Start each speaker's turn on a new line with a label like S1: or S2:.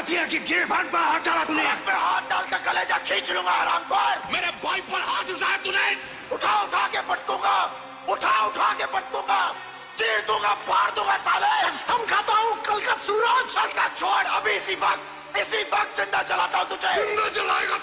S1: हथियार की गिरफ्तार पर हाथ डाला तूने।
S2: मैं हाथ डाल कर कलेजा खींच लूंगा हरामखोर।
S1: मेरे भाई पर हाथ उठाया तूने।
S2: उठा उठा के पटकूंगा, उठा उठा के पटकूंगा, चीर दूंगा, फाड़ दूंगा साले। कसम खाता हूँ कल का सूरज। कल का छोड़, अभी इसी वक्त जिंदा जलाता हूँ तुझे।
S1: जिंदा जलाएगा